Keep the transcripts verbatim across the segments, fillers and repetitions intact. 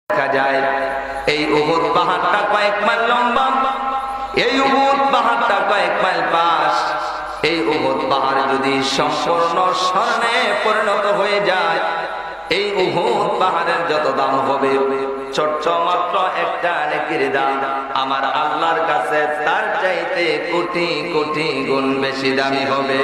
দেখা যায় এই উহুদ পাহাড়টা কয়েক মাইল লম্বা, এই উহুদ পাহাড়টা কয়েক মাইল পাশ। এই উহুদ পাহাড় যদি সম্পূর্ণ স্বর্ণে পরিণত হয়ে যায়, এই উহুদ পাহাড়ের যত দাম হবে ছোট্ট মাত্র একটা নেকির দাম আমার আল্লাহর কাছে তার চাইতে কোটি কোটি গুণ বেশি দামি হবে।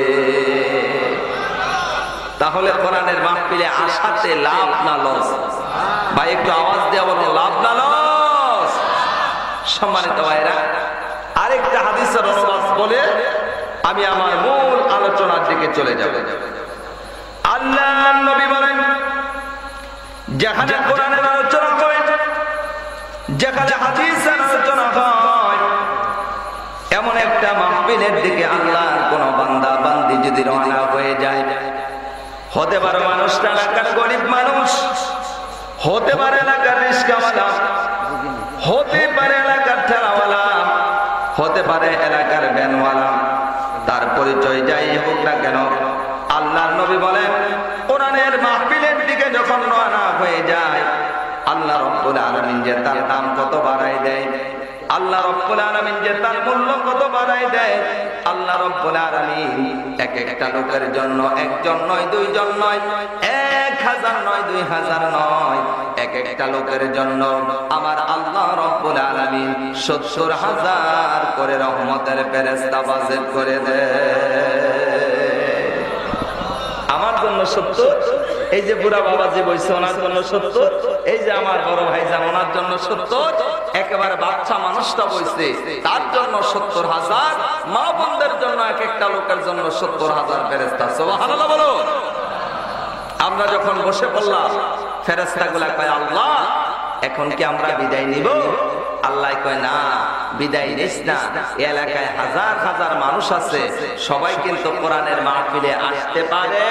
তাহলে কোরআনের মাহফিলে আসাতে লাভ না লস? ভাই একটু আওয়াজ দিয়ে বলো, লাভ না লস? সম্মানিত ভাইরা, আরেকটা হাদিসের অনুবাদ বলে আমি আমার মূল আলোচনার দিকে চলে যাব। আল্লাহর নবী বলেন, যেখানে কোরআনের আলোচনা হয়, যেখানে হাদিসের আলোচনা হয়, এমন একটা মাহফিলের দিকে আল্লাহর কোন বান্দা বান্দি যদি রওনা হয়ে যায়, হতে পারে মানুষটা এলাকার গরিব মানুষ, হতে পারে এলাকার রিস্কাওয়ালা, হতে পারে এলাকার ঠেলাওয়ালা, হতে পারে এলাকার ভ্যানওয়ালা, তার পরিচয় যাই হোক না কেন, আল্লাহর নবী বলেন কোরআনের মাহফিলের দিকে যখন রওনা হয়ে যায়, আল্লাহ রাব্বুল আলামিন যে তার দাম কত বাড়ায় দেয়, আল্লাহ রাব্বুল আলামিন যে তার মূল্য কত বাড়ায় দেয়, আল্লাহ রাব্বুল আলামিন এক একটা লোকের জন্য একজন নয়, দুইজন নয়, এক হাজার নয়, দুই হাজার নয়, এক একটা লোকের জন্য আমার আল্লাহ রাব্বুল আলামিন সত্তর হাজার করে রহমতের ফেরেশতা বাজেট করে দেয়। আমার জন্য সত্তর, এই যে বুড়া বাবাজি বইছে ওনার জন্য সত্তর, এই যে আমার বড় ভাই যান ওনার জন্য সত্তর, একেবারে বাচ্চা মানুষটা বইছে তার জন্য সত্তর হাজার, মা বোনদের জন্য এক একটা লোকের জন্য সত্তর হাজার ফেরেশতা। সুবহানাল্লাহ বলো। আমরা যখন বসে পড়লাম, ফেরেশতাগুলা কয় আল্লাহ এখন কি আমরা বিদায় নিব? আল্লাহ কয় না, বিদায় নিস না, এলাকায় হাজার হাজার মানুষ আছে, সবাই কিন্তু কোরআনের মাহফিলে আসতে পারে।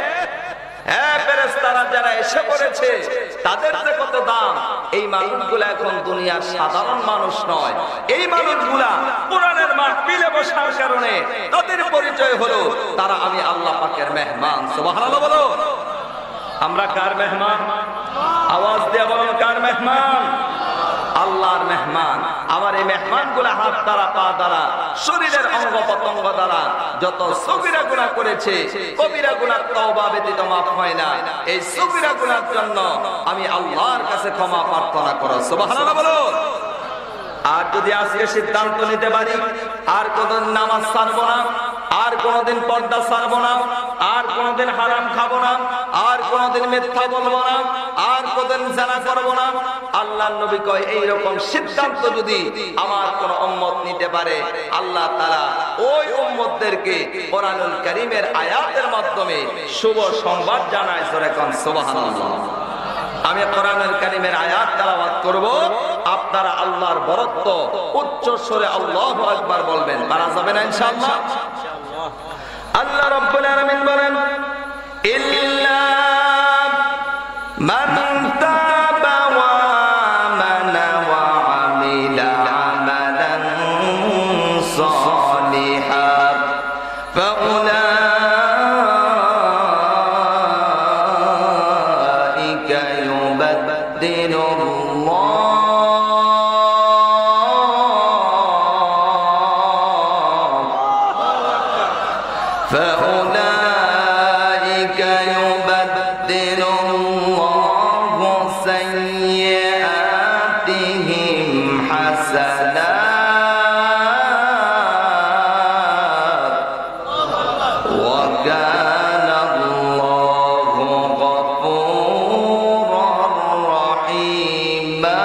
যারা এসে পড়েছে তাদের যে কত দাম, এই মানুষগুলা এখন দুনিয়ার সাধারণ মানুষ নয়, এই মানুষগুলা কোরআনের মাহফিলে বসার কারণে তাদের পরিচয় হলো তারা আমি আল্লাহ পাকের মেহমান। সুবহানাল্লাহ বলো। আমরা কার মেহমান? আওয়াজ দিয়ে বলুন, কার মেহমান? আল্লাহর মেহমান। আমার এই মেহমান গুলা হাত দ্বারা, পা দ্বারা, শরীরের অঙ্গ প্রত্যঙ্গ দ্বারা যত সগীরা গুনাহ করেছে, কবিরা গুনাহ তওবা ব্যতীত মাফ হয় না, এই সগীরা গুনাহর জন্য আমি আল্লাহর কাছে ক্ষমা প্রার্থনা করো। সুবহানাল্লাহ বলো। আর যদি আজকে সিদ্ধান্ত নিতে পারি আর কোনদিন নামাজ ছাড়বো না, আর কোনদিন পর্দা ছাড়বো না, আর কোনদিন হারাম খাবো না, আর কোনদিন মিথ্যা বলবো না, আর কোনদিন জানা করবো না, আল্লাহর নবী কয় এইরকম সিদ্ধান্ত যদি আমার কোন উম্মত নিতে পারে, আল্লাহ তাআলা ওই উম্মতদেরকে কোরআনুল কারীমের আয়াতের মাধ্যমে শুভ সংবাদ জানায়। জোরে কোন সুবহানাল্লাহ। আমি কোরআনুল কারীমের আয়াত তেলাওয়াত করব, আপনারা আল্লাহর বরত্ব উচ্চ স্বরে আল্লাহু আকবার বলবেন। পারা যাবে না ইনশাআল্লাহ? আল্লাহ রাব্বুল আলামিন বলেন, ইল্লা মান তাবা ওয়া আমানা ওয়া আমিলা আমালান সালিহান ফাউলাইকা ইউবাদদিলুল্লাহ فأولئك يبدل الله سيئاتهم حسنات وكان الله غفورا رحيما।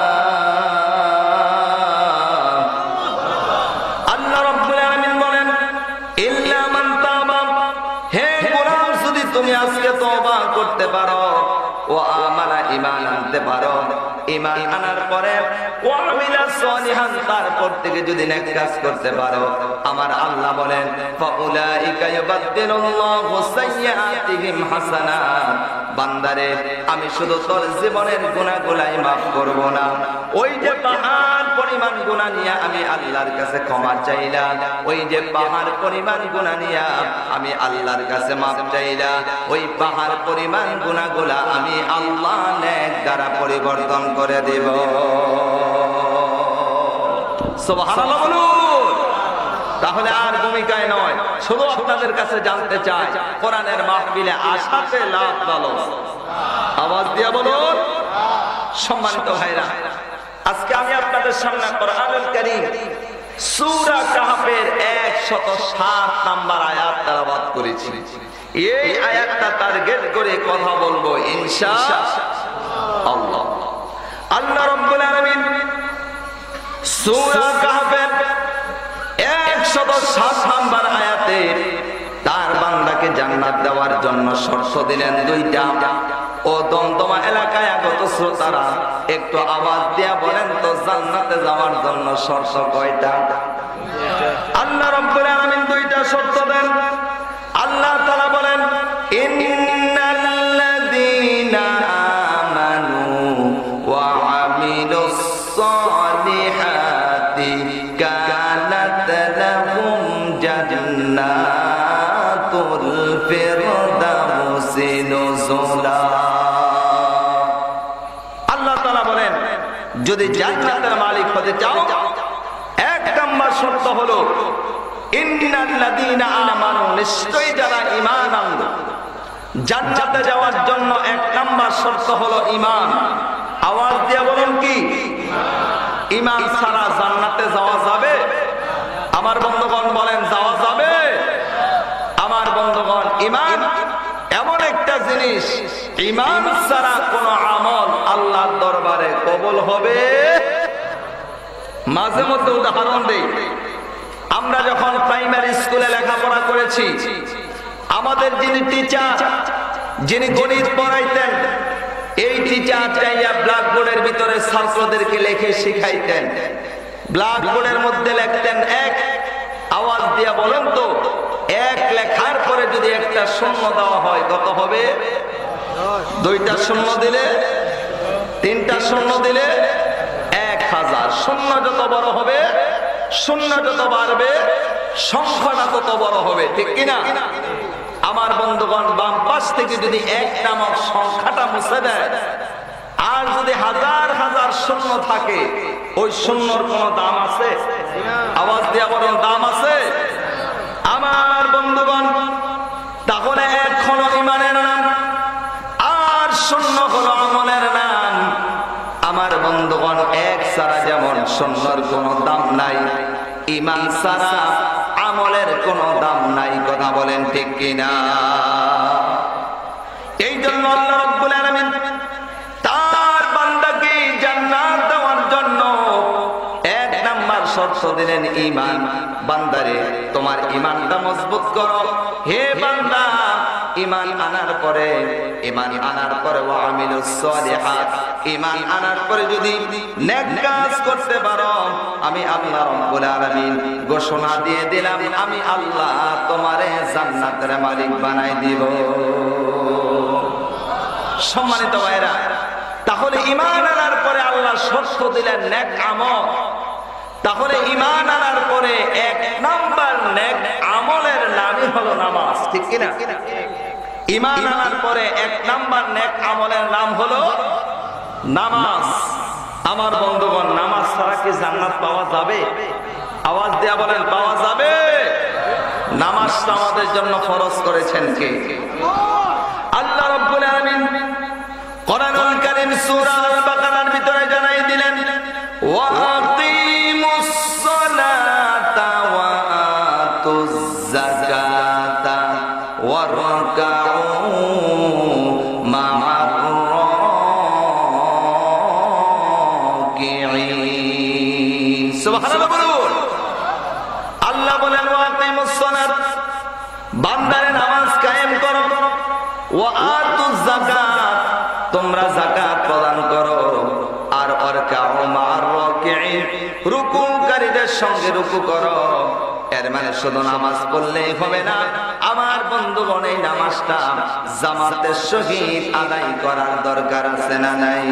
আল্লাহ রাব্বুল আলামিন বলেন, ইল্লা মান তাবা, হে গোলাম যদি তুমি আজকে তওবা করতে পারো, ও আমানা ঈমান আনতে পারো, ঈমান আনার পরে ওয়া আমিলা সালিহান, তারপর থেকে যদি নেক কাজ করতে পারো, আমার আল্লাহ বলেন ফাউলাইকা ইউবাদদিলুল্লাহু সাইয়্যাতিহিম হাসানাত, বান্দারে আমি শুধু তোর জীবনের গুনাহগুলাই মাফ করব না, ওই যে পাহাড় পরিমাণ গুনাহ নিয়ে আমি আল্লাহর কাছে ক্ষমা চাইলাম, ওই যে পাহাড় পরিমাণ গুনাহ নিয়ে আমি আল্লাহর কাছে মাফ চাইলাম, ওই পাহাড় পরিমাণ গুনাহগুলা আমি আল্লাহ নেক দ্বারা পরিবর্তন করে দেব। সুবহানাল্লাহ বলুন। তাহলে আর ভূমিকায় নয়, শুধু আপনাদের কাছে জানতে চাই কোরআনের মাহফিলে আসাতে লাভ ভালো। আওয়াজ দিয়ে বলুন। সম্মানিত ভাইরা, আজকে আমি আপনাদের সামনে কোরআনুল কারীম সূরা কাহফের একশত সাত নাম্বার আয়াত তেলাওয়াত করেছি। এই আয়াতটা টার্গেট করে কথা বলবো ইনশাআল্লাহ। আল্লাহ রাব্বুল আলামিন সূরা কাহফের একশত সাত নাম্বার আয়াতে তার বান্দাকে জান্নাত দেওয়ার জন্য শর্ত দিলেন দুইটা। ও দমদমা এলাকায় আগত শ্রোতারা একটু আওয়াজ দিয়া বলেন তো, জান্নাতে যাওয়ার জন্য শর্ত কয়টা? আল্লাহ রাব্বুল আলামিন দুইটা শর্ত দেন। আল্লাহ তাআলা বলেন, ইন্নাল্লাযীনা আমানু ওয়া আমিলুস সালিহাতি কানাত লাহুম জান্নাতুল ফিরদাউসি নুজুলা। আল্লাহ তাআলা বলেন, যদি জান্নাতের মালিক হতে চাও, এক নম্বর শর্ত হলো ইন্নাল্লাযীনা আমানু, নিশ্চয়ই যারা ঈমান আনলো। জান্নাতে যাওয়ার জন্য এক নম্বর শর্ত হলো ঈমান। আওয়াজ দিয়ে বলুন কি? ঈমান ছাড়া জান্নাতে যাওয়া যাবে? আমার বন্ধুগণ বলেন, যাওয়া যাবে? আমার বন্ধুগণ, ঈমান এমন একটা জিনিস, ঈমান ছাড়া কোন আমল আল্লাহর দরবারে কবুল হবে। মাঝে মধ্যে উদাহরণ দেই, আমরা যখন প্রাইমারি স্কুলে লেখাপড়া করেছি, আমাদের যিনি টিচার, যিনি গণিত পড়াইতেন, এই টিচার চাইয়া ব্ল্যাকবোর্ডের ভিতরে ছাত্রদেরকে লিখে শিখাইতেন। ব্ল্যাকবোর্ডের মধ্যে লিখতেন এক। আওয়াজ দিয়ে বলেন তো, এক লেখার পরে যদি একটা শূন্য দেওয়া হয় কত হবে? দুইটা শূন্য দিলে, তিনটা শূন্য দিলে এক হাজার। শূন্য যত বড় হবে, শূন্য যত বাড়বে, সংখ্যাটা তত বড় হবে, ঠিক কিনা? আমার বন্ধুগণ, বাম পাশ থেকে যদি এক নামক সংখ্যাটা মুছে দেয়, আর যদি হাজার হাজার শূন্য থাকে, ওই শূন্যর কোন দাম আছে? আওয়াজ দিয়ে বলেন, দাম আছে? আমার বন্ধুগণ, তাহলে এক হলো ঈমানের নাম, আর শূন্য হলো আমলের নাম। আমার বন্ধুগণ, এক ছাড়া যেমন শূন্যর কোনো দাম নাই, ঈমান ছাড়া আমলের কোনো দাম নাই। কথা বলেন ঠিক কিনা? এই জন্য আল্লাহ রাব্বুল আলামিন তার বান্দাকে জান্নাত দেওয়ার জন্য এক নাম্বার শর্ত দিলেন ঈমান। বান্দারে, তোমার ঈমানটা মজবুত করো। হে বান্দা, ঈমান আনার পরে ঈমান আনার পরে ওয়া আমিলুস সালিহাত, ঈমান আনার পরে যদি নেক কাজ করতে পারো, আমি আল্লাহ রাব্বুল আলামিন ঘোষণা দিয়ে দিলাম, আমি আল্লাহ তোমারে জান্নাতের মালিক বানাই দিব। সম্মানিত ভাইরা, তাহলে ঈমান আনার পরে আল্লাহ শর্ত দিলেন নেক আমল। তাহলে ঈমান আনার পরে এক নাম্বার নেক আমলের নামই হলো নামাজ, ঠিক কিনা? ঈমান আনার পরে এক নাম্বার নেক আমলের নাম হলো নামাজ। আমার বন্ধুগণ, নামাজ ছাড়া কি জান্নাত পাওয়া যাবে? আওয়াজ দেয়া বলেন, পাওয়া যাবে? নামাজটা আমাদের জন্য ফরজ করেছেন কে? আল্লাহ রাব্বুল আলামিন কোরআনুল কারীম সূরা আল বাকারার ভিতরে জানাই দিলেন, ওয়া আকিমুস সালাতা ওয়া আতুজ যাকাতা ওয়া রাকাউ মা'আর রাকিঈন। সুবহানাল্লাহ বলুন। আল্লাহ বলেন, ওয়া আকিমুস সালাত, বান্দারে নামাজ কায়েম করো, ওয়া আতুজ যাকাত, তোমরা যাকাত প্রদান করো, আর ওয়ারকাউ মা'আর রাকিঈন, রুকুকারীদের সঙ্গে রুকু করো। এর মানে শুধু নামাজ পড়লেই হবে না, আমার বন্ধুগণ এই নামাজটা জামাতের সহিত আদায় করার দরকার আছে না নাই?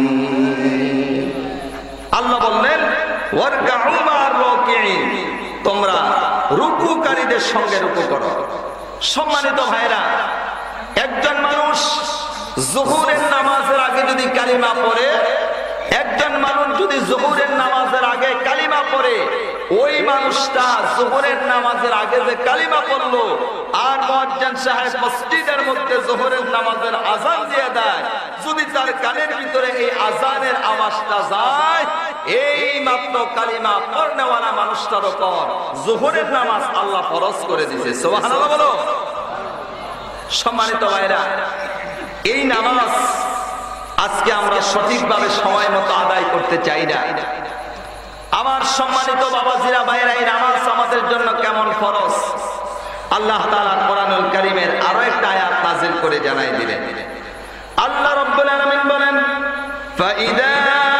আল্লাহ বললেন ওয়ারকাউ মা'আর রাকিঈন, তোমরা রুকুকারীদের সঙ্গে রুকু করো। সম্মানিত ভাইরা, একজন মানুষ যোহরের নামাজের আগে যদি কালিমা পড়ে, একজন মানুষ যদি যোহরের নামাজের আগে কালিমা পড়ে, ওই মানুষটা যোহরের নামাজের আগে যে কালিমা পড়লো আর মুয়াজ্জিন সাহেব মসজিদের মধ্যে যোহরের নামাজের আযান দিয়ে দেয়, যদি তার কানের ভিতরে এই আযানের আওয়াজটা যায়, এই মাত্র কালিমা পড়নেওয়ালা মানুষটার উপর যোহরের নামাজ আল্লাহ ফরজ করে দিয়েছে। সুবহানাল্লাহ বলো। সম্মানিত ভাইরা, এই নামাজ আজকে আমরা সঠিকভাবে সময় মতো আদায় করতে চাই না। আমার সম্মানিত বাবাজিরা ভাইরা, এই নামাজ আমাদের জন্য কেমন ফরজ আল্লাহ তাআলা কোরআনুল কারীমের আরো একটা আয়াত নাযিল করে জানাই দিলেন। আল্লাহ রাব্বুল আলামিন বলেন ফাইদা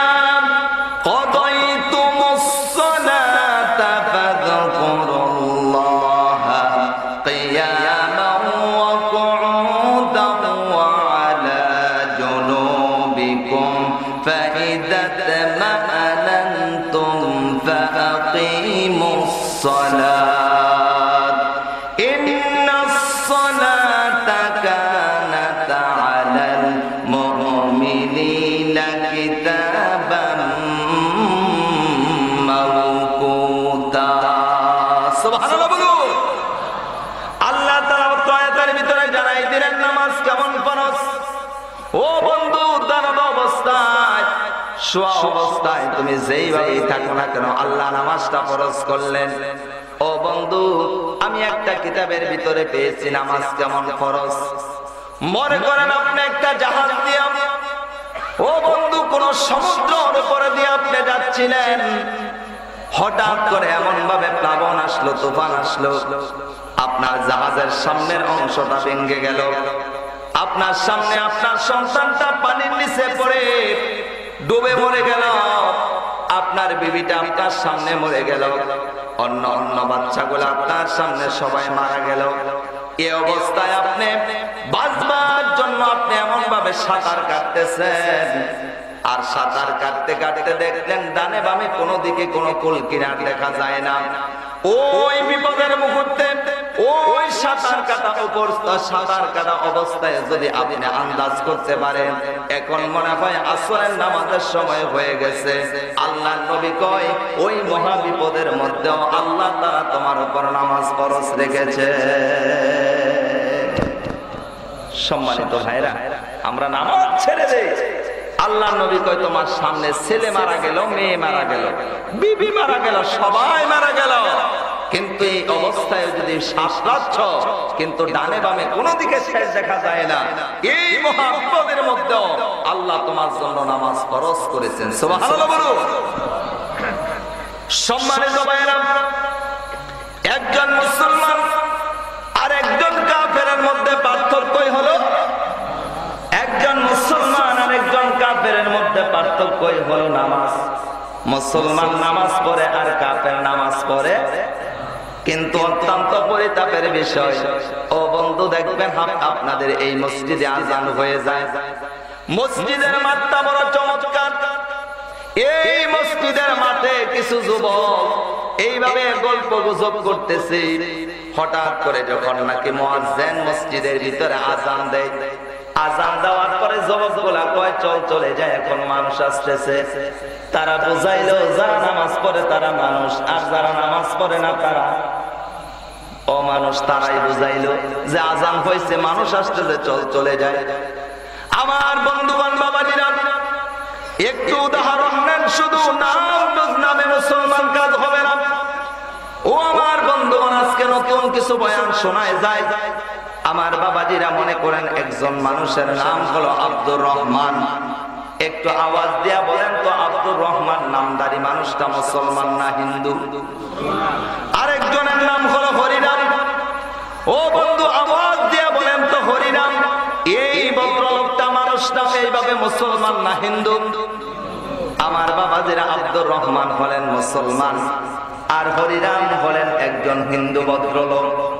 قضيتم الصلاة فاذكروا الله قياما وقعودا وعلى جنوبكم فإذا اطمأننتم فأقيموا الصلاة إن الصلاة كانت على المؤمنين كتابا موقوتا সুবহানাল্লাহ বলুন। আল্লাহ তাআলা আয়াতের ভিতরে জানাই দিলেন নামাজ কেমন ফরজ। ও বন্ধু, দাঁড়ানো অবস্থায়, শোয়া অবস্থায় তুমি যেইভাবে থাকো না কেন, আল্লাহ নামাজটা ফরজ করলেন। ও বন্ধু, আমি একটা কিতাবের ভিতরে পেয়েছি নামাজ কেমন ফরজ। মনে করেন আপনি একটা জাহাজ দিয়ে, ও বন্ধু, কোন সমুদ্রের উপরে দিয়ে আপনি যাচ্ছিলেন, হঠাৎ করে এমন ভাবে প্লাবন আসলো, তুফান আসলো, আপনার জাহাজের সামনের অংশটা ভেঙে গেল, আপনার সামনে আপনার সন্তানটা পানির নিচে পড়ে ডুবে মরে গেল, আপনার বিবিটা আপনার সামনে মরে গেল, অন্য অন্য বাচ্চাগুলো আপনার সামনে সবাই মারা গেল। এই অবস্থায় আপনি বাঁচবার জন্য আপনি এমন ভাবে সাঁতার কাটতেছেন, আর সাঁতার কাটতে কাটতে দেখলেন ডানে বামে কোনো দিকে কোনো কুল কিনার দেখা যায় না। ওই বিপদের মুহূর্তে ওই সাঁতার কাটা অবস্থা সাঁতার কাটা অবস্থায় যদি আপনি আন্দাজ করতে পারেন এখন মনে হয় আসরের নামাজের সময় হয়ে গেছে, আল্লাহ নবী কয় ওই মহা বিপদের মধ্যেও আল্লাহ তাআলা তোমার উপর নামাজ ফরজ রেখেছে। সম্মানিত ভাইরা, আমরা নামাজ ছেড়ে দেই, আল্লাহ নবী কয় তোমার সামনে ছেলে মারা গেল, মেয়ে মারা গেল, বিবি মারা গেল, সবাই মারা গেল, কিন্তু এই অবস্থায় যদি শ্বাস রাখছ কিন্তু ডানে বামে কোনো দিকে শেষ দেখা যায় না, এই মহা বিপদের মধ্যেও আল্লাহ তোমার জন্য নামাজ ফরজ করেছেন। সুবহানাল্লাহ বলো। সম্মানিত ভাইরা, একজন মুসলমান আর একজন কাফেরের মধ্যে পার্থক্যই হলো, একজন মুসলমান আর একজন কাফেরের মধ্যে পার্থক্যই হলো নামাজ। মুসলমান নামাজ পড়ে আর কাফের নামাজ পড়ে, কিন্তু অত্যন্ত পরিতাপের বিষয়, ও বন্ধু দেখবেন আপনাদের এই মসজিদে আযান হয়ে যায়, মসজিদের মাঠটা বড় চমৎকার, এই মসজিদের মাঠে কিছু যুবক এইভাবে গল্প গুজব করতেছে, হঠাৎ করে যখন নাকি মুয়াজ্জিন মসজিদের ভিতরে আযান দেয়, আযান দেওয়ার পরে যুবকগুলা কয় চল চলে যায়, এখন মানুষ আসতেছে। তারা বুঝাইলো যারা নামাজ পড়ে তারা মানুষ, আর যারা নামাজ পড়ে না তারা অমানুষ। তারাই বুঝাইলো যে আযান হয়েছে, মানুষ আসতেছে, চল চলে যায়। আমার বন্ধুগণ বাবাজিরা, একটু উদাহরণ নেন, শুধু নাম নামে মুসলমান কাজ হবে না। ও আমার বন্ধুগণ, আজকে নতুন কিছু বয়ান শোনায় যায়। আমার বাবাজিরা মনে করেন একজন মানুষের নাম হলো আব্দুর রহমান, একটু আওয়াজ দিয়া বলেন তো আব্দুর রহমান নামদারি মানুষটা মুসলমান না হিন্দু? আরেকজনের নাম হলো হরিরাম, ও বন্ধু আওয়াজ দিয়া বলেন তো হরিরাম এই ভদ্রলোকটা মানুষটা এইভাবে মুসলমান না হিন্দু? আমার বাবাজিরা, আব্দুর রহমান হলেন মুসলমান আর হরিরাম হলেন একজন হিন্দু ভদ্রলোক।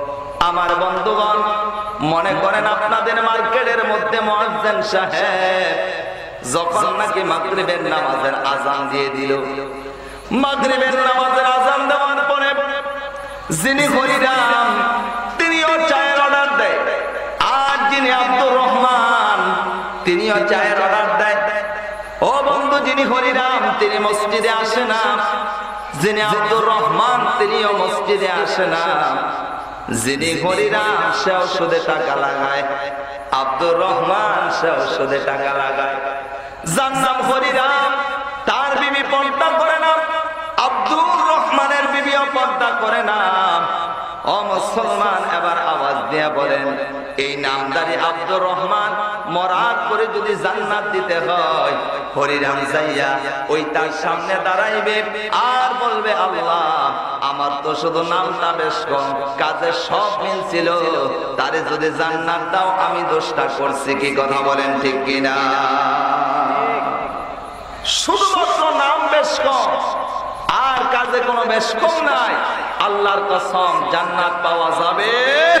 আমার বন্ধুগণ, মনে করেন আপনাদের মার্কেটের মধ্যে মুয়াজ্জিন সাহেব যখন নাকি মাগরিবের নামাজের আযান দিয়ে দিল, মাগরিবের নামাজের আযান দেওয়ার পরে যিনি হরিরাম তিনিও চায়ের অর্ডার দেয়, আর যিনি আব্দুর রহমান তিনিও চায়ের অর্ডার দেয়। ও বন্ধু, যিনি হরিরাম তিনি মসজিদে আসে না, যিনি আব্দুর রহমান তিনিও মসজিদে আসে না। যিনি হরিরাম সে ওষুধে টাকা লাগায়, আব্দুর রহমান সে ওষুধে টাকা লাগায়। যার নাম হরিরাম তার বিবি পর্দা করে না, আব্দুর রহমানের বিবিও পর্দা করে না। ও মুসলমান, এবার আওয়াজ দিয়ে বলেন, এই নামদারি আব্দুর রহমান মরার পরে যদি জান্নাত দিতে হয়, হরিরাম যাইয়া ওই তার সামনে দাঁড়াইবে আর বলবে, আল্লাহ আমার তো শুধু নামটা বেশ কম, কাজে সব মিল ছিল, তারে যদি জান্নাত দাও আমি দোষটা করছি। কি কথা বলেন, ঠিক কিনা? শুধুমাত্র নাম বেশ কম আর কাজে কোনো বেশ কম নাই, আল্লাহর কসম জান্নাত পাওয়া যাবে।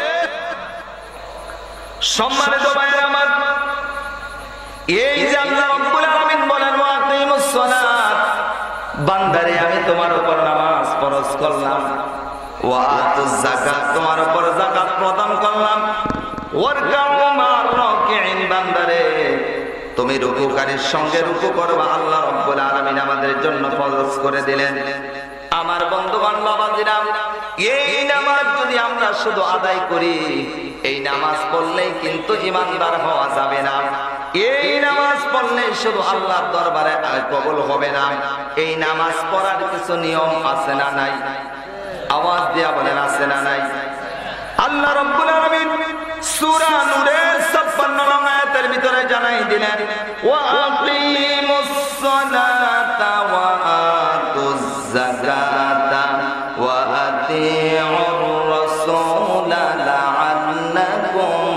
সম্মানিত ভাইরা আমার, এই যে আল্লাহ রাব্বুল আলামিন বলেন, ওয়া আকিমুস সালাত, বান্দারে আমি তোমার উপর নামাজ ফরজ করলাম, ওয়া আতুজ যাকাত, তোমার উপর যাকাত প্রদান করলাম, ওয়ারকাউ মা'র রাকিঈন, বান্দারে তুমি রুকুকারীর সঙ্গে রুকু করবা, আল্লাহ রাব্বুল আলামিন আমাদের জন্য ফরজ করে দিলেন। আমার বন্ধুগণ, বাবাজিরা, এই নামাজ যদি আমরা শুধু আদায় করি, এই নামাজ পড়লেই কিন্তু ইমানদার হওয়া যাবে না। এই নামাজ পড়লে শুধু আল্লাহর দরবারে কবুল হবে না। এই নামাজ পড়ার কিছু নিয়ম আছে না নাই? আওয়াজ দিয়া বলেন, আছে না নাই? আল্লাহ রাব্বুল আলামিন সূরা নূরের ছাপ্পান্ন নং আয়াতের ভিতরে জানাই দিলেন, ওয়া আকিমুস সালাতা ওয়া আতুজ যাকাতা ওয়া আতিউর রাসূলা লাআল্লাকুম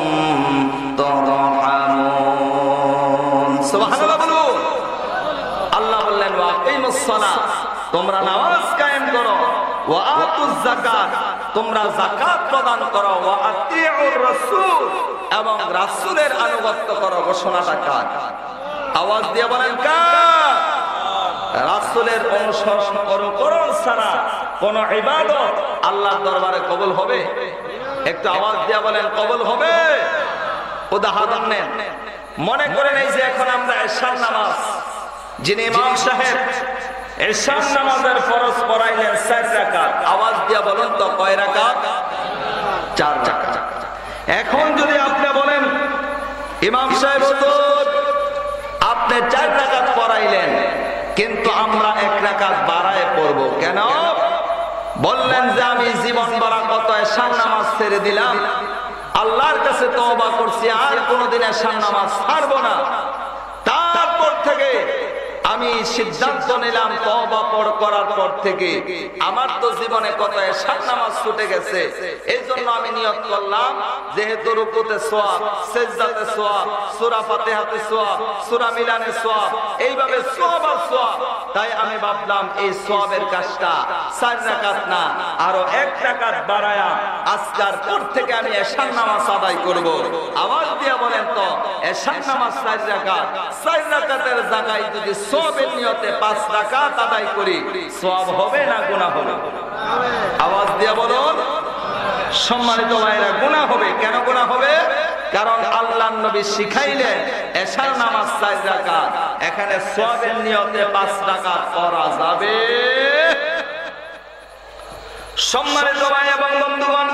তুরহামুন। সুবহানাল্লাহ বলুন। আল্লাহ বললেন, ওয়া আকিমুস সালাত, তোমরা নামাজ কায়েম করো, ওয়া আতুজ যাকাত, তোমরা যাকাত প্রদান করো, ওয়া আতিউর রাসূল, এবং রাসূলের আনুগত্য করো। ঘোষণাটা কার? আওয়াজ দিয়ে বলেন, কার? রাসূলের অনুসরণ করণ ছাড়া কোন ইবাদত আল্লাহর দরবারে কবুল হবে? একটু আওয়াজ দিয়ে বলেন, কবুল হবে? উদাহরণ নেন, মনে করেন এই যে এখন আমরা এশার নামাজ, যিনি ইমাম সাহেব এশার নামাজের ফরজ পড়াইলেন চার রাকাত, আওয়াজ দিয়ে বলুন তো কয় রাকাত? চার রাকাত। এখন যদি আপনি বলেন, ইমাম সাহেব হুজুর আপনি চার রাকাত পড়াইলেন, কিন্তু আমরা এক রাকাত বাড়ায় পড়ব কেন? বললেন যে আমি জীবন ভরা কত এশার নামাজ ছেড়ে দিলাম, আল্লাহর কাছে তওবা করছি, আর কোনোদিন এশার নামাজ ছাড়বো না। তারপর থেকে আমি সিদ্ধান্ত নিলাম, তওবা করার পর থেকে আমার তো জীবনে কত এশার নামাজ ছুটে গেছে, এই জন্য আমি নিয়ত করলাম, যেহেতু রুকুতে সওয়াব, সিজদাতে সওয়াব, সূরা ফাতিহাতে সওয়াব, সূরা মিলানে সওয়াব, এইভাবে সওয়াব আর সওয়াব, তাই আমি ভাবলাম এই সওয়াবের কাজটা চার রাকাত না, আরো এক রাকাত বাড়ায়া আজকের পর থেকে আমি এশার নামাজ আদায় করব। আওয়াজ দিয়ে বলেন তো, এশার নামাজ চার রাকাত, চার রাকাতের জায়গায় যদি সওয়াবের নিয়তে পাঁচ রাকাত আদায় করি, সওয়াব হবে না গুনাহ হবে? আওয়াজ দিয়ে বলুন। সম্মানিত ভাইরা, গুনাহ হবে। কেন গুনাহ হবে? কারণ আল্লাহর নবী শিখাইলেন এশার নামাজ চার রাকাত, এখানে সওয়াবের নিয়তে পাঁচ রাকাত পড়া যাবে। সম্মানিত ভাই এবং বন্ধুগণ,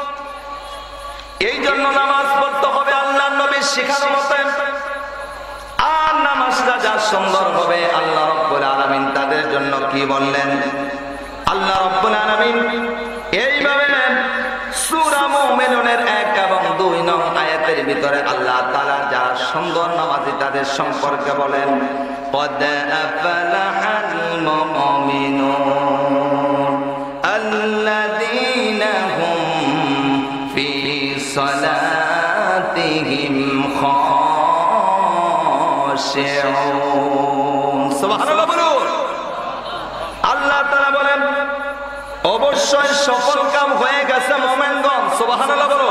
এই জন্য নামাজ পড়তে হবে আল্লাহর নবীর শিখানো মতে, আর নামাজটা যা সুন্দর হবে। আল্লাহ রাব্বুল আলামিন তাদের জন্য কি বললেন? আল্লাহ রাব্বুল আলামিন এইভাবে সূরা মুমিনুনের এক এবং দুই নং আয়াতের ভিতরে আল্লাহ তাআলা যারা সুন্দর নামাজি তাদের সম্পর্কে বলেন, قد أفلح المؤمنون الذين هم في صلاتهم خاشعون। সুবহানাল্লাহ বলুন। আল্লাহ তাআলা বলেন, অবশ্যই সফল কাম হয়ে গেছে মুমিনগণ, সুবহানাল্লাহ বলো।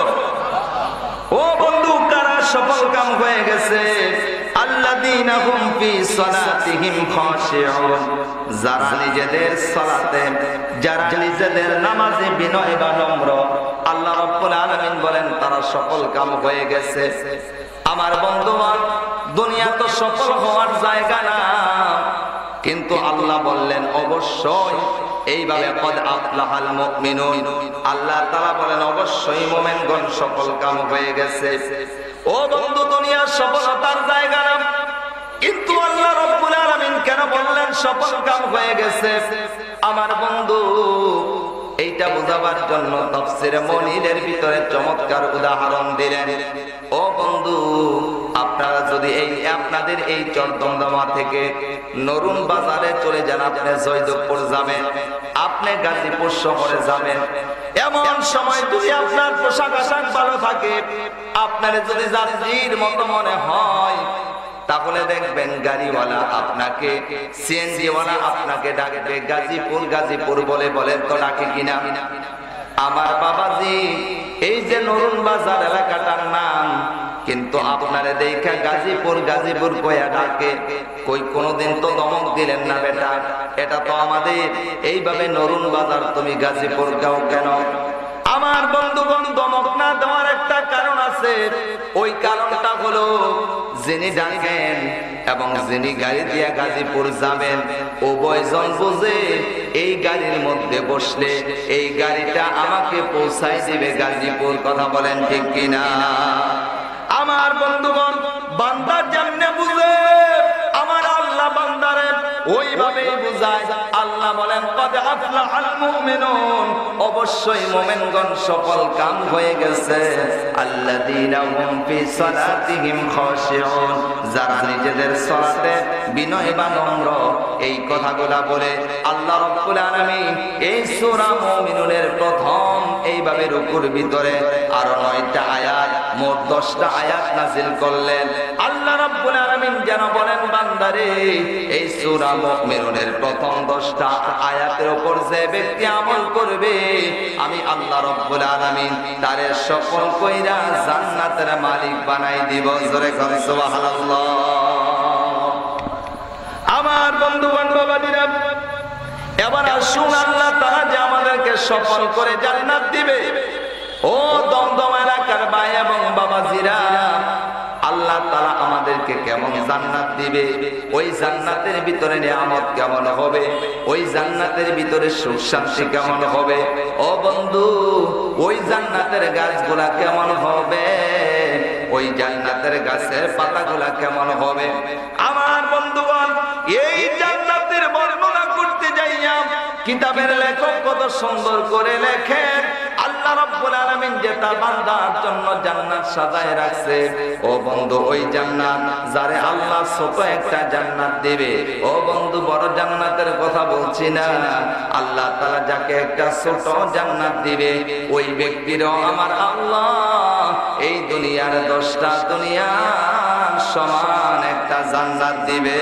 ও বন্ধু, কারা সফল কাম হয়ে গেছে? আল্লাযীনা হুম ফি সালাতিহিম খাশিউন, যারা নিজেদের সালাতে, যারা নিজেদের নামাজে বিনয় বা নম্র। আল্লাহ রাব্বুল আলামিন বলেন তারা সফল কাম হয়ে গেছে। আমার বন্ধুগণ, দুনিয়া তো সফল হওয়ার জায়গা না, কিন্তু আল্লাহ বললেন অবশ্যই এইভাবে কদ আফলাহাল মুমিনুন, আল্লাহ তাআলা বলেন অবশ্যই মুমিনগণ সফল কাম হয়ে গেছে। ও বন্ধু, দুনিয়ার সফলতার জায়গা না, কিন্তু আল্লাহ রাব্বুল আলামিন কেন বললেন সফল কাম হয়ে গেছে? আমার বন্ধু, এইটা বোঝাবার জন্য তাফসীরে মুনীরের ভিতরে চমৎকার উদাহরণ দিলেন। ও বন্ধু, আপনারা যদি এই আপনাদের এই চরদমদমা থেকে নরুন বাজারে চলে যান, আপনি জয়দেবপুর যাবেন, আপনি গাজীপুর শহরে যাবেন, এমন সময় যদি আপনার পোশাক আশাক ভালো থাকে, আপনার যদি যাত্রীর মতো মনে হয়, তাহলে দেখবেন গাড়িওয়ালা আপনাকে, সিএনজিওয়ালা আপনাকে ডাকবে গাজীপুর গাজীপুর বলে। বলেন তো ডাকে কিনা? আমার বাবাজি, এই যে নরুন বাজার এলাকাটার নাম, কিন্তু আপনারে দেখা গাজীপুর গাজীপুর কয়া ডাকে। কই কোনদিন তো দমক দিলেন না বেটা, এটা তো আমাদের এইভাবে নরুন বাজার, তুমি গাজীপুর গাও কেন? আমার বন্ধুগণ, দমক না দেওয়ার একটা কারণ আছে। ওই কারণটা হলো যিনি ডাকেন এবং যিনি গাড়ি দিয়ে গাজীপুর যাবেন, উভয়জন বুঝে এই গাড়ির মধ্যে বসলে এই গাড়িটা আমাকে পৌঁছাই দিবে গাজীপুর। কথা বলেন ঠিক কিনা? আমার বন্ধুগণ, বান্দা যেমনে বুঝে, আমার আল্লাহ বান্দারে ওইভাবে বুঝায়। আল্লাহ বলেন কদ আফলাহাল মুমিনুন, অবশ্যই মুমিনগণ সফল কাম হয়ে গেছে। আল্লাযীনা হুম ফি সালাতিহিম খাশিউন, যারা নিজেদের সালাতে বিনয় বা নম্র। এই কথাগুলা বলে আল্লাহ রাব্বুল আলামিন এই সূরা মুমিনুনের প্রথম এইভাবে রুকুর ভিতরে আরো নয়টা আয়াত, মোট দশটা আয়াত নাযিল করলেন। আল্লাহ রাব্বুল আলামিন যেন বলেন বান্দারে, এই সূরা মুমিনুনের প্রথম দশটা আয়াতের উপর যে ব্যক্তি আমল করবে, আমি আল্লাহ রাব্বুল আলামিন তারে সফল কইরা জান্নাতের মালিক বানাই দিব। জোরে করে সুবহানাল্লাহ। আমার বন্ধু বান্ধবীরা, এবার আসুন আল্লাহ তাআলা যে আমাদেরকে সফল করে জান্নাত দিবে। ও দমদম এলাকার ভাই এবং বাবাজিরা, আল্লাহ তাআলা আমাদেরকে কেমন জান্নাত দিবে, ওই জান্নাতের ভিতরে নিয়ামত কেমন হবে, ওই জান্নাতের ভিতরে সুখ শান্তি কেমন হবে, ও বন্ধু ওই জান্নাতের গাছগুলা কেমন হবে, ওই জান্নাতের গাছের পাতাগুলা কেমন হবে। আমার বন্ধুগণ, এই জান্নাতের বর্ণনা করতে যাইয়া কিতাবের লেখক কত সুন্দর করে লেখেন। আল্লাহ রাব্বুল আলামিন যে তার বান্দার জন্য জান্নাত সাজায় রাখছে, ও বন্ধু ওই জান্নাত যারে আল্লাহ ছোট একটা জান্নাত দিবে, ও বন্ধু বড় জান্নাতের কথা বলছি না, আল্লাহ তাআলা যাকে একটা ছোট জান্নাত দিবে, ওই ব্যক্তিরও আমার আল্লাহ এই দুনিয়ার দশটা দুনিয়ার সমান একটা জান্নাত দিবে।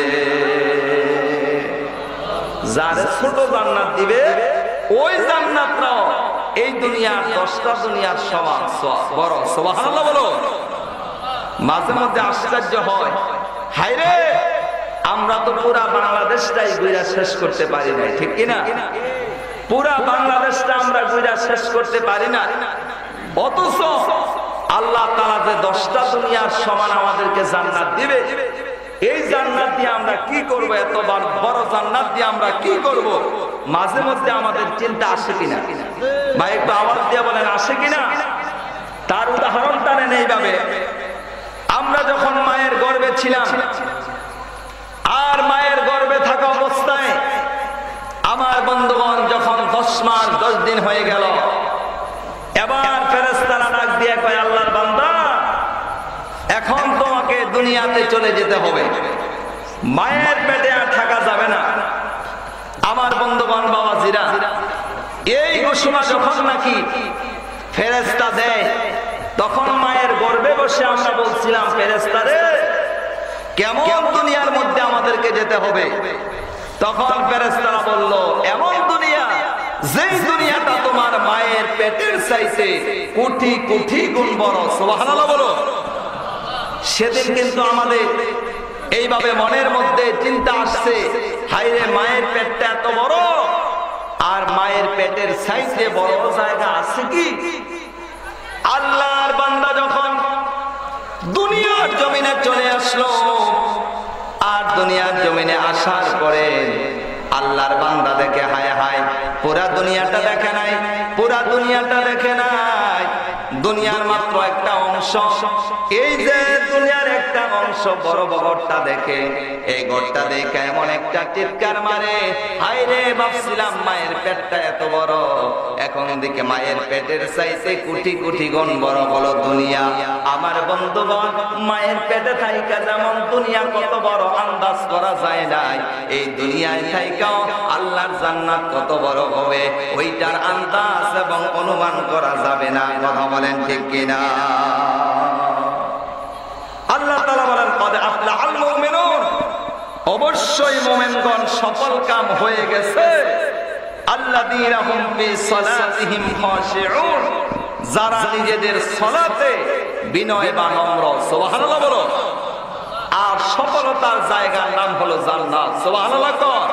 যারে ছোট জান্নাত দিবে, ওই জান্নাতটাও এই দুনিয়ার দশটা দুনিয়ার সমান বড়। সুবহানাল্লাহ বলো। মাঝে মধ্যে আশ্চর্য হয়, হায়রে আমরা তো পুরা বাংলাদেশটাই ঘুরে শেষ করতে পারি না, ঠিক কিনা? পুরা বাংলাদেশটা আমরা ঘুরে শেষ করতে পারি না, অথচ আল্লাহ তাআলা যে দশটা দুনিয়ার সমান আমাদেরকে জান্নাত দিবে, এই জান্নাত দিয়ে আমরা কি করব? এত বড় জান্নাত দিয়ে আমরা কি করব? মাঝে মধ্যে আমাদের চিন্তা আসে কিনা? ভাই একটু আওয়াজ দিয়ে বলেন, আসে কিনা? তার উদাহরণটা নেন এইভাবে। আমরা যখন মায়ের গর্ভে ছিলাম, আর মায়ের গর্ভে থাকা অবস্থায় আমার বন্ধুগণ যখন দশ মাস দশ দিন হয়ে গেল, এবার ফেরেশতারা ডাক দিয়ে কয়, আল্লাহর বান্দা এখন তোমাকে দুনিয়াতে চলে যেতে হবে, মায়ের পেটে আর থাকা যাবে না। আমার বন্ধুগণ বাবাজিরা, এই ঘোষণা যখন নাকি ফেরেশতা দেয়, তখন মায়ের গর্ভে বসে আমরা বলছিলাম, ফেরেশতা রে কেমন দুনিয়ার মধ্যে আমাদেরকে যেতে হবে? তখন ফেরেশতারা বলল, এমন দুনিয়া যেই দুনিয়াটা তোমার মায়ের পেটের চাইতে কোটি কোটি গুণ বড়, সুবহানাল্লাহ বলো। সেদিন কিন্তু আমাদের এইভাবে মনের মধ্যে চিন্তা আসছে, হায়রে মায়ের পেটটা এত বড়, আর মায়ের পেটের চাইতে বড় জায়গা আছে কি? আল্লাহর বান্দা যখন দুনিয়ার জমিনে চলে আসলো, আর দুনিয়ার জমিনে আসার পরে আল্লাহর বান্দা দেখে হায় হায় পুরা দুনিয়াটা দেখে নাই, পুরা দুনিয়াটা দেখে নাই, দুনিয়ার মাত্র একটা অংশ। এই যে দুনিয়ার একটা অংশ বড় বড়টা দেখে, এই গড়টা দেখে এমন একটা চিৎকার মারে, হায় রে ভাবছিলাম মায়ের পেটটা এত বড়, এখন দিকে মায়ের পেটের চাইতে কোটি কোটি গুণ বড় বড় দুনিয়া। আমার বন্ধুগণ, মায়ের পেটে থাইকা যেমন দুনিয়া কত বড় আন্দাজ করা যায় নাই, এই দুনিয়ায় থাইকাও আল্লাহর জান্নাত কত বড় হবে ওইটার আন্দাজ এবং অনুমান করা যাবে না। কথা বলেন ঠিক কিনা? আল্লাহ তাআলা বলেন কদ আফলাহাল মুমিনুন, অবশ্যই মুমিনগণ সফল কাম হয়ে গেছে। আল্লাযীনা হুম ফি সালাতিহিম খাশিউন, যারা নিজেদের সালাতে বিনয় বা নম্র, সুবহানাল্লাহ বলো। আর সফলতার জায়গার নাম হলো জান্নাত, সুবহানাল্লাহ কর।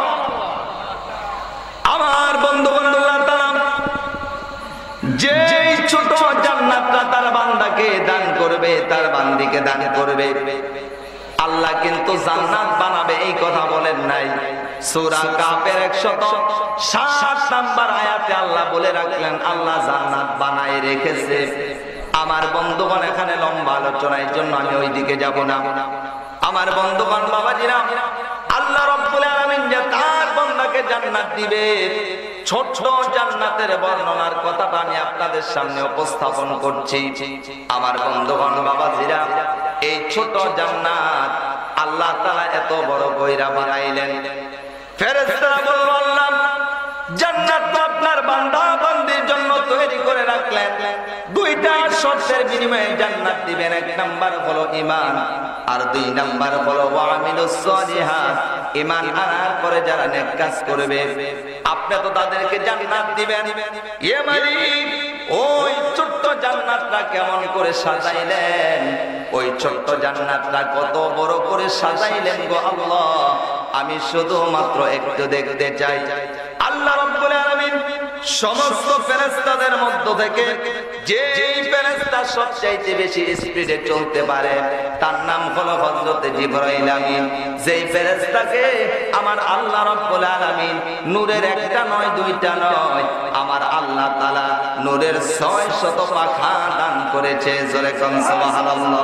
আমার বন্ধুগণ, আল্লাহ তাআলা যে ছোট জান্নাতটা তার বান্দাকে দান করবে, তার বান্দিকে দান করবে, আল্লাহ কিন্তু জান্নাত বানাবে এই কথা বলেন নাই। সূরা কাফের একশত সাত নাম্বার আয়াতে আল্লাহ বলে রাখলেন আল্লাহ জান্নাত বানায় রেখেছে। আমার বন্ধুগণ, এখানে লম্বা আলোচনার জন্য আমি ওই দিকে যাব না। আমার বন্ধুগণ, বাবাজিরা, আল্লাহ রাব্বুল আলামিন যে তার বান্দাকে জান্নাত দিবে, ছোট জান্নাতের বর্ণনার কথাটা আমি আপনাদের সামনে উপস্থাপন করছি। আমার বন্ধুগণ, বাবাজিরা, এই ছোট জান্নাত আল্লাহ তাআলা এত বড় কইরা বানাইলেন। ফেরেশতারা বলল আল্লাহ জান্নাত তো আপনার বান্দা বান্দির জন্য তৈরি করে রাখলেন, দুইটা শর্তের বিনিময়ে জান্নাত দিবেন। এক নাম্বার হলো ঈমান, আর দুই নাম্বার হলো ওয়ামিলুস সলিহাত, ঈমান আনার পরে যারা নেক কাজ করবে আপনি তো তাদেরকে জান্নাত দিবেন। এ মালিক, ওই ছোট্ট জান্নাতটা কেমন করে সাজাইলেন, ওই ছোট্ট জান্নাতটা কত বড় করে সাজাইলেন গো আল্লাহ, আমি শুধুমাত্র একটু দেখতে চাই। আল্লাহ রাব্বুল আলামিন সমস্ত ফেরেশতাদের মধ্য থেকে যেই ফেরেশতা সবচাইতে বেশি স্পিডে চলতে পারে তার নাম হলো হযরত জিবরাইল আমিন। যেই ফেরেশতাকে আমার আল্লাহ রাব্বুল আলামিন নূরের একটা নয় দুইটা নয়, আমার আল্লাহ তাআলা নূরের ছয় শত পাখা দান করেছে। জোরে কোন সুবহানাল্লাহ।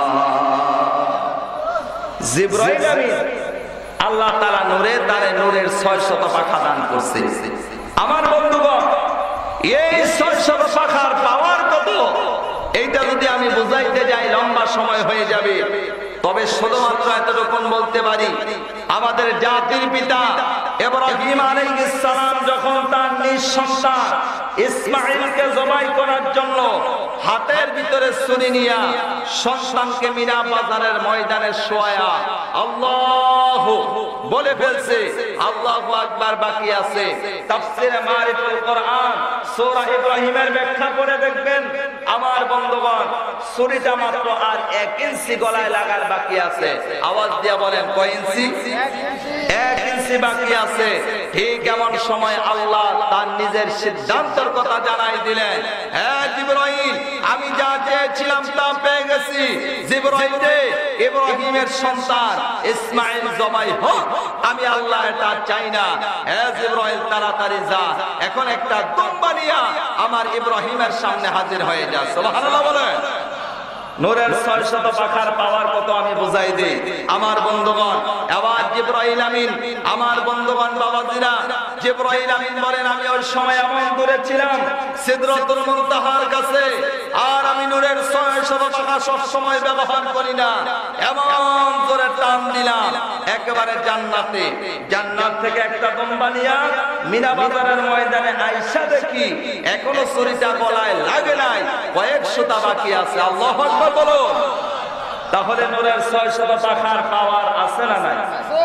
জিবরাইল আমিন আল্লাহ তাআলা নূরের দ্বারে নূরের ছয় শত পাখা দান করছে। আমার বন্ধুগণ, এই ছয় শত পাখার পাওয়ার কত, এইটা যদি আমি বুঝাইতে যাই লম্বা সময় হয়ে যাবে। তবে শুধুমাত্র এতটুকু বলতে পারি, আমাদের জাতির পিতা ইব্রাহিম আলাইহিস সালাম যখন তার নিজ সন্তান ইসমাঈলকে জবাই করার জন্য হাতের ভিতরে ছুরি নিয়ে সন্তানকে মিনা বাজারের ময়দানে শোয়া আল্লাহু বলে ফেলছে, আল্লাহু আকবার বাকি আছে। তাফসীরে মারিফুল কোরআন সূরা ইব্রাহিমের ব্যাখ্যা করে দেখবেন আমার বন্ধুগণ, ছুরিটা মাত্র আর এক ইঞ্চি গলায় লাগার বাকি আছে। আওয়াজ দিয়ে বলেন কয় ইঞ্চি? এক ইঞ্চি বাকি আছে। ঠিক এমন সময় আল্লাহ তার নিজের সিদ্ধান্তের কথা জানাই দিলেন, হ্যাঁ জিবরাইল, আমি যা চেয়েছিলাম তা পেয়ে গেছি। জিবরাইল রে, ইব্রাহিমের সন্তান ইসমাঈল জবাই হোক, আমি আল্লাহ এটা চাই না। হ্যাঁ জিবরাইল, তাড়াতাড়ি যা, এখন একটা দুম্বা নিয়া আমার ইব্রাহিমের সামনে হাজির হয়ে যা। সুবহানাল্লাহ বলে। নূরের ছয় শত পাখার পাওয়ার কত আমি বুঝাই দিই আমার বন্ধুগণ। আবার জিবরাইল আমিন, আমার বন্ধুগণ বাবাজিরা, জিবরাইল আমিন বলেন আমি ওই সময় এমন দূরে ছিলাম সিদরাতুল মুনতাহার কাছে, আর আমি নূরের ছয় শত পাখা সব সময় ব্যবহার করি না, এমন জোরে টান দিলাম একেবারে জান্নাতে। জান্নাত থেকে একটা দম্বা নিয়া মিনা বাজারের ময়দানে আইসা দেখি এখনো ছুরিটা গলায় লাগে নাই, কয়েক সুতা বাকি আছে। আল্লাহু আকবার বলো। তাহলে নূরের ছয় শত পাখার পাওয়ার আছে না নাই?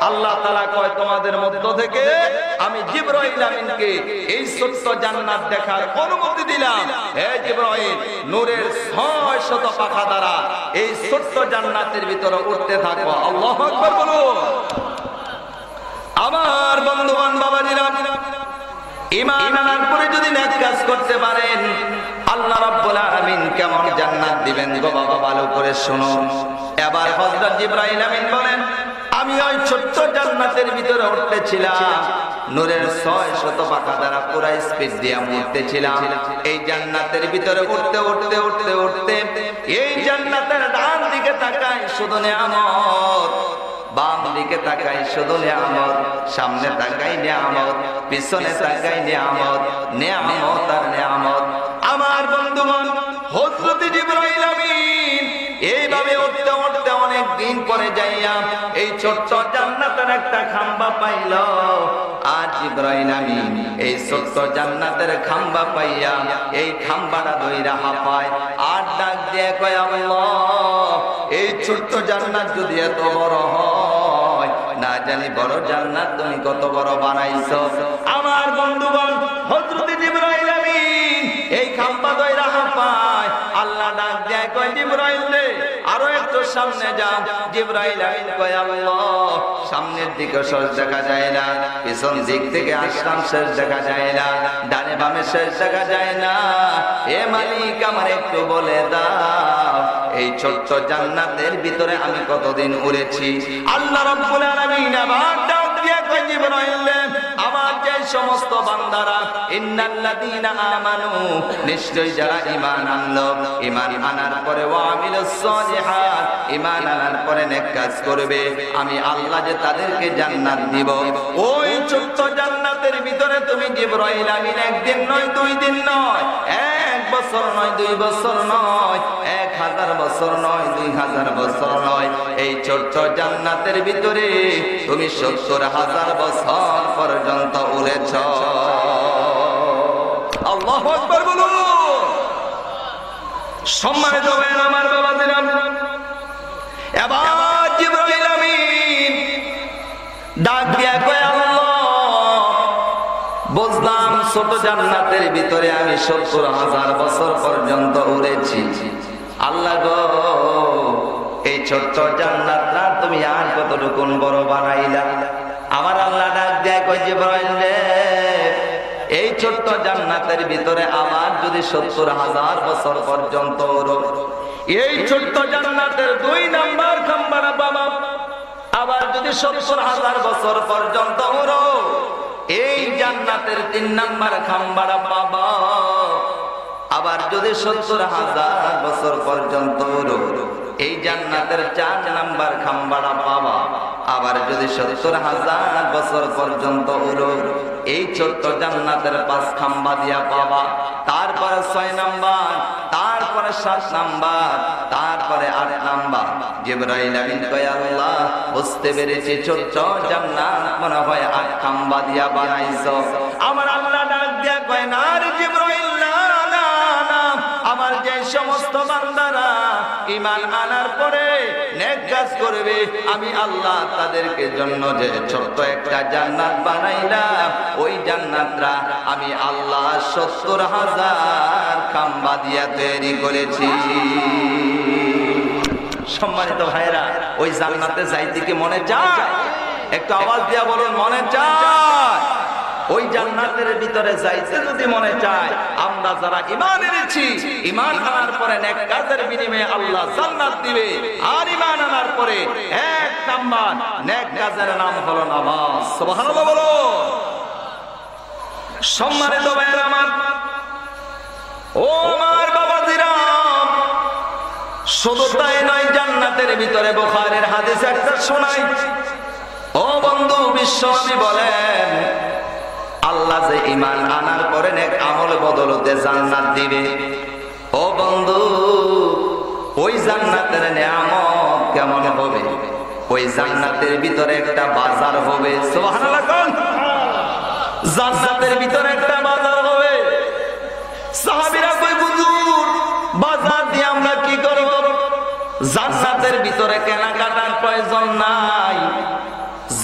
আল্লাহ তাআলা কয় তোমাদের মধ্য থেকে আমি জিবরাইল আমিনকে এই ছোট্ট জান্নাত দেখার অনুমতি দিলাম। হে জিবরাইল, নূরের ছয় শত পাখা দ্বারা এই ছোট্ট জান্নাতের ভিতরে উঠতে থাকো। আল্লাহু আকবার বলুন। আমার বন্ধুবান বাবাজিরা, ঈমান আনার পরে যদি নেক কাজ করতে পারেন আল্লাহ রাব্বুল আলামিন কেমন জান্নাত দিবেন গো বাবা, ভালো করে শুনো। এবার হযরত জিবরাইল আমিন বলেন, আমি ওই ছোট্ট জান্নাতের ভিতরে উঠতেছিলাম, নূরের ছয় শত পাখা দ্বারা পুরা স্পিড দিয়ে উঠতেছিলাম। এই জান্নাতের ভিতরে উঠতে উঠতে উঠতে উঠতে এই জান্নাতের ডান দিকে তাকাই শুধু নিয়ামত, বাম দিকে তাকাই শুধু নিয়ামত, সামনে তাকাই নিয়ামত, পিছনে তাকাই নিয়ামত, নিয়ামত আর নিয়ামত। আমার বন্ধুগণ, হযরত জিবরাইল আমিন এইভাবে উঠতে উঠতে অনেক দিন পরে যাইয়া এই ছোট্ট জান্নাতের একটা খাম্বা পাইল। আর জিবরাইল আমিন এই ছোট্ট জান্নাতের খাম্বা পাইয়া এই খাম্বাটা ধইরা হাঁপায় আর ডাক দিয়ে কয়, আল্লাহ, এই ছোট্ট জান্নাত যদি এত বড় হয়, না জানি বড় জান্নাত তুমি কত বড় বানাইছো। আমার বন্ধুগণ, হযরত জিবরাইল আমিন এই খাম্বা ধইরা হাঁপায়, আল্লাহ ডাক দেয় কয়, জিবরাইল রে আরো একটু সামনে যাও। জিবরাইল আমিন কয়, আল্লাহ, সামনের দিকে শেষ দেখা যায় না, পিছন দিক থেকে আসলাম শেষ দেখা যায় না, ডানে বামে শেষ দেখা যায় না। এ মালিক, আমার একটু বলে দাও এই ছোট্ট জান্নাতের ভিতরে আমি কতদিন উড়েছি। আল্লাহ রাব্বুল আলামিন আবার ডাক দিয়ে কয়, জিবরাইল রে, আমার যে সমস্ত বান্দারা ইন্নাল্লাযীনা আমানু, নিশ্চয় যারা ঈমান আনলো, ঈমান আনার পরে ওয়া আমিলুস সালিহাত, ঈমান আনার পরে নেক কাজ করবে, আমি আল্লাহ যে তাদেরকে জান্নাত দিব। ওই ছোট্ট জান্নাতের ভিতরে তুমি জিবরাইল আমিন একদিন নয়, দুই দিন নয়, এক বছর নয়, দুই বছর নয়, এক হাজার বছর নয়, দুই হাজার বছর নয়, এই ছোট্ট জান্নাতের ভিতরে তুমি সত্তর হাজার বছর পর্যন্ত উড়েছ। আল্লাহু আকবার বলুন। সম্মানিত ভাইরা আমার, বাবাজিরা, এবার জিবরাইল আমিন ডাক দিয়া কয়, আল্লাহ, বুঝলাম ছোট জান্নাতের ভিতরে আমি সত্তর হাজার বছর পর্যন্ত উড়েছি। আল্লাহ গো, এই ছোট্ট জান্নাতটা তুমি আর কতটুকু বড় বানাইলা। আমার আল্লাহ ডাক দেয় কয়, জিবরাইল রে, এই ছোট্ট জান্নাতের ভিতরে আবার যদি সত্তর হাজার বছর পর্যন্ত ওরো, এই ছোট্ট জান্নাতের দুই নাম্বার খাম্বারা বাবা আবার যদি সত্তর হাজার বছর পর্যন্ত ওরো, এই জান্নাতের তিন নাম্বার খাম্বারা বাবা আবার যদি সত্তর হাজার বছর পর্যন্ত ওরো, এই জান্নাতের চার নাম্বার খাম্বারা পাবা আবার যদি সত্তর হাজার বছর পর্যন্ত উড়ো, এই ছোট্ট জান্নাতের পাঁচ খাম্বা দিয়া পাবা। তারপরে ছয় নাম্বার, তারপরে সাত নাম্বার, তারপরে আট নাম্বার। জিবরাইল আমিন কয়, আল্লাহ, বুঝতে পেরেছি ছোট্ট জান্নাত মনে হয় আট খাম্বা দিয়া বানাইছো। আমার আল্লাহ ডাক দিয়া কয়, না রে জিবরাইল, না না না, আমার যে সমস্ত বান্দারা ঈমান আনার পরে নেক কাজ করবে, আমি আল্লাহ তাদেরকে জন্য যে ছোট্ট একটা জান্নাত বানাইলাম, ওই জান্নাতটা আমি আল্লাহ সত্তর হাজার খাম্বা দিয়া তৈরি করেছি। সম্মানিত ভাইরা, ওই জান্নাতে যাইতে কি মনে চায়? একটু আওয়াজ দিয়া বলুন, মনে চায়? ওই জান্নাতের ভিতরে যাইতে যদি মনে চায়, আমরা যারা ঈমান এনেছি, ঈমান আনার পরে নেক কাজের বিনিময়ে আল্লাহ জান্নাত দিবে। আর ঈমান আনার পরে এক নাম্বার নেক কাজের নাম হলো নামাজ। সুবহানাল্লাহ বলো। সম্মানিত ভাইরা আমার, ও আমার বাবাজিরা, শুধু তাই নয়, জান্নাতের ভিতরে বুখারীর হাদিস একটা শোনাই। ও বন্ধু, বিশ্বনবী বলেন, আল্লাহ যে ঈমান আনার পরে নেক আমল বদলতে জান্নাত দিবে। ও বন্ধু, ওই জান্নাতের নিয়ামত কেমন হবে? ওই জান্নাতের ভিতরে একটা বাজার হবে। সুবহানাল্লাহ কোন? জান্নাতের ভিতরে একটা বাজার হবে। সাহাবীরা কই, হুজুর, বাজার দিয়ে আমরা কি করব? জান্নাতের ভিতরে কেনাকাটার প্রয়োজন নাই।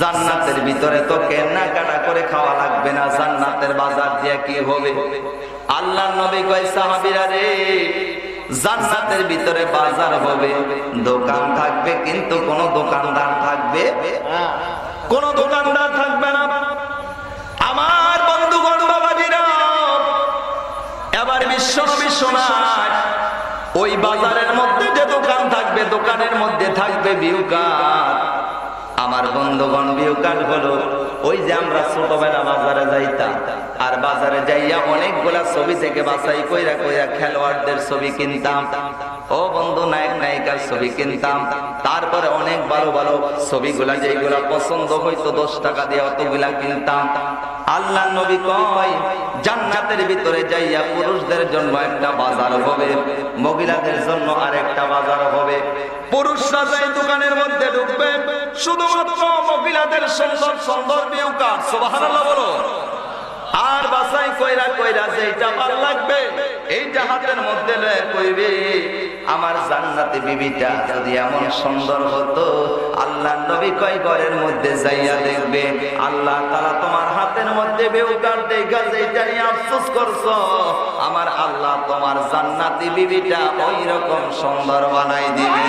জান্নাতের ভিতরে তো কেনাকাটা করে খাওয়া লাগবে না, জান্নাতের বাজার দিয়ে কি হবে? আল্লাহর নবী কয় সাহাবীরা রে, জান্নাতের ভিতরে বাজার হবে, দোকান থাকবে কিন্তু কোন দোকানদার থাকবে কোন দোকানদার থাকবে না। আমার বন্ধুগণ বাবাজিরা, এবার বিশ্ব নবী শোনায় ওই বাজারের মধ্যে যে দোকান থাকবে, দোকানের মধ্যে থাকবে বিউকার। আমার বন্ধুগণ বিউকার হলো ওই যে আমরা ছোটবেলা বাজারে যাইতাম, আর বাজারে যাইয়া অনেকগুলা ছবি থেকে বাছাই কইরা কইরা খেলোয়াড়দের ছবি কিনতাম, ও বন্ধু নায়ক নায়িকার ছবি কিনতাম। তারপরে অনেক ভালো ভালো ছবিগুলা যেগুলা পছন্দ হইতো দশ টাকা দিয়ে অতগুলা কিনতাম। আল্লাহ নবী কয় জান্নাতের ভিতরে যাইয়া পুরুষদের জন্য একটা বাজার হবে, মহিলাদের জন্য আরেকটা বাজার হবে। পুরুষরা যাই দোকানের মধ্যে ঢুকবে, শুধুমাত্র মহিলাদের সুন্দর সুন্দর বিউকার, সুবহানাল্লাহ বলো, আর বাছাই কইরা কইরা যেটা ভালো লাগবে এইটা হাতের মধ্যে লয়ে কইবে আমার জান্নাতি বিবিটা যদি এমন সুন্দর হতো। আল্লাহ নবী কয় ঘরের মধ্যে যাইয়া দেখবে আল্লাহ তাআলা তোমার হাতের মধ্যে বিউকার দেখা যেটা নিয়ে আফসোস করছো, আমার আল্লাহ তোমার জান্নাতি বিবিটা ওই রকম সুন্দর বানাই দিবে।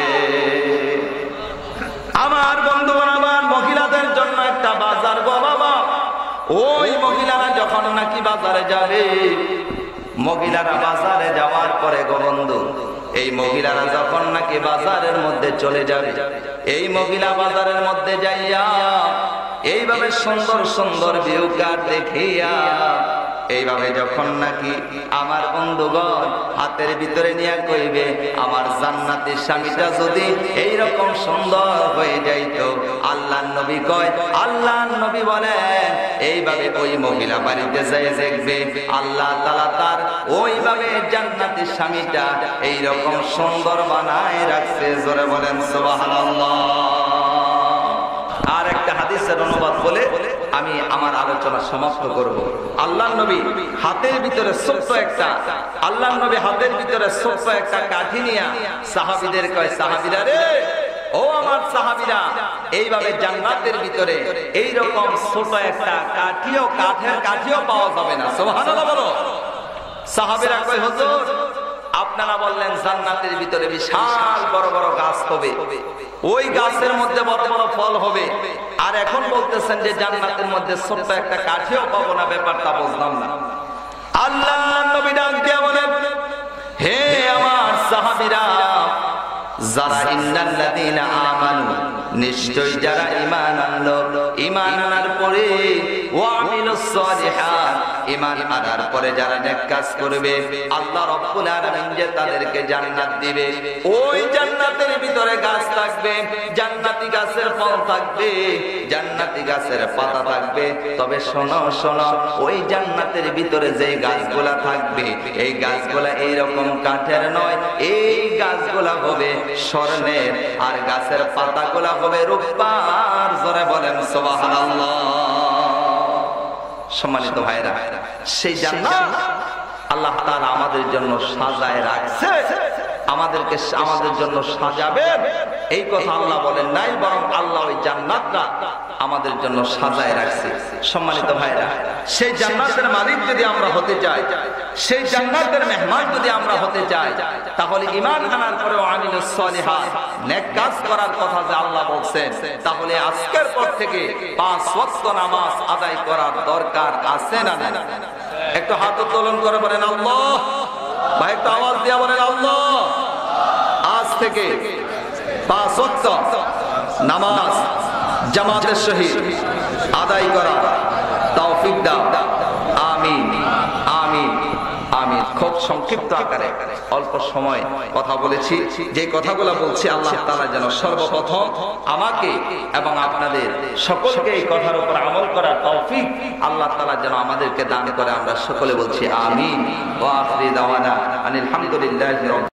আমার বন্ধুগণ, আমার মহিলাদের জন্য একটা বাজার গো বাবা। ওই মহিলারা যখন নাকি বাজারে যাবে, মহিলারা বাজারে যাওয়ার পরে গো বন্ধু, এই মহিলারা যখন নাকি বাজারের মধ্যে চলে যাবে, এই মহিলা বাজারের মধ্যে যাইয়া এইভাবে সুন্দর সুন্দর বিউকার দেখিয়া এইভাবে যখন নাকি আমার বন্ধুগণ হাতের ভিতরে নিয়ে কইবে আমার জান্নাতের স্বামীটা যদি এইরকম সুন্দর হয়ে যাইতো। আল্লাহর নবী কয়, আল্লাহর নবী বলেন এইভাবে ওই মহিলা বাড়িতে যাই দেখবে আল্লাহ তাআলা তার ওইভাবে জান্নাতের স্বামীটা এইরকম সুন্দর বানায় রাখছে। জোরে বলেন সুবহানাল্লাহ। আর একটা হাদিসের অনুবাদ বলে আমি আমার আলোচনা সমাপ্ত করব। আল্লাহর নবী হাতের ভিতরে ছোট্ট একটা আল্লাহর নবী হাতের ভিতরে ছোট্ট একটা কাঠি নিয়া সাহাবীদের কয়, সাহাবীরা রে, ও আমার সাহাবীরা, এইভাবে জান্নাতের ভিতরে এইরকম ছোট একটা কাঠিও কাঠের কাঠিও পাওয়া যাবে না। সুবহানাল্লাহ বলো। সাহাবীরা কয় হুজুর, আপনারা বললেন জান্নাতের ভিতরে বিশাল বড় বড় গাছ হবে, ওই গাছের মধ্যে বড় বড় ফল হবে, আর এখন বলতেছেন যে জান্নাতের মধ্যে ছোট্ট একটা কাঠিও পাবো না, ব্যাপারটা বুঝলাম না। আল্লাহর নবী ডাক দিয়ে বলেন, হে আমার সাহাবীরা, যারা ইন্নাল্লাযীনা আমানু, নিশ্চয় যারা ঈমান আনলো, ঈমান আনার পরে ওয়া আমিলুস সালিহাত, ঈমান আনার পরে যারা নেক কাজ করবে, আল্লাহ রাব্বুল আলামিন যে তাদেরকে জান্নাত দিবে। ওই জান্নাতের ভিতরে গাছ থাকবে, জান্নাতি গাছের ফল থাকবে, জান্নাতি গাছের পাতা থাকবে। তবে শোনো শোনো, ওই জান্নাতের ভিতরে যে গাছগুলা থাকবে, এই গাছগুলা এইরকম কাঠের নয়, এই গাছগুলা হবে স্বর্ণের, আর গাছের পাতাগুলা হবে রূপার। জোরে বলেন সুবহানাল্লাহ। সম্মানিত ভাইরা, সেই জান্নাত আল্লাহ তাআলা আমাদের জন্য সাজায় রাখছে, আমাদেরকে আমাদের জন্য সাজাবেন এই কথা আল্লাহ বলেন নাই, বরং আল্লাহ ওই জান্নাতটা আমাদের জন্য সাজায় রাখছে। সম্মানিত ভাইরা, সেই জান্নাতের মালিক যদি আমরা হতে চাই, সেই জান্নাতের মেহমান যদি আমরা হতে চাই, তাহলে ঈমান আনার পরে আমিলুস সালিহাত, নেক কাজ করার কথা যে আল্লাহ বলছেন, তাহলে আজকের পর থেকে পাঁচ ওয়াক্ত নামাজ আদায় করার দরকার আছে না না? একটু হাত উত্তোলন করে বলেন আল্লাহ। ভাই একটু আওয়াজ দিয়ে বলেন আল্লাহ। আজ থেকে পাঁচ ওয়াক্ত নামাজ জামাতের সহিত আদায় করা তৌফিক দাও। আমিন আমিন আমিন। খুব সংক্ষিপ্ত আকারে অল্প সময় কথা বলেছি, যে কথাগুলো বলছি আল্লাহ তাআলা যেন সর্বপ্রথম আমাকে এবং আপনাদের সকলকে এই কথার উপর আমল করার তৌফিক আল্লাহ তাআলা যেন আমাদেরকে দান করে। আমরা সকলে বলছি আমিন। ওয়া আখিরু দাওয়ানা আনিল হামদুলিল্লাহি রাব্বিল